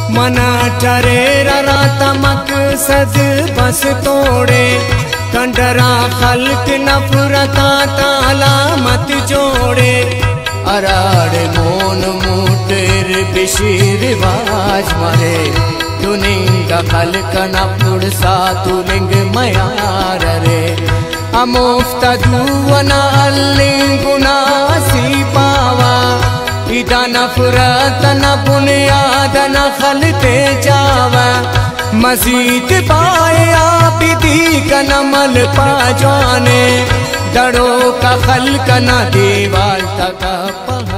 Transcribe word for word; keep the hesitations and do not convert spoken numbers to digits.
मना टरे राता मकसद बस तोड़े कंडरा खल्क नफरता ताला मत जोड़े अराड़ मोन मुटेर बिशीर वाज मारे दुनिंगा खल्क नपुड़ सातुलिंग मयार रे अमुफ्ता दुवना अल्लिंगुना सी पावा इदा नफरत न बुनियाद न खलते जावा मजीद पाए आप दी का नमल पा जाने दड़ों का खल्क न दीवार तक